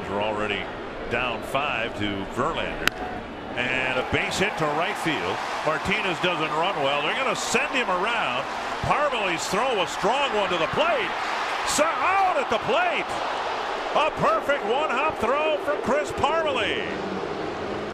are already down 5 to Verlander. And a base hit to right field. Martinez doesn't run well. They're going to send him around. Parmelee's throw, a strong one to the plate. So out at the plate. A perfect one-hop throw from Chris Parmelee.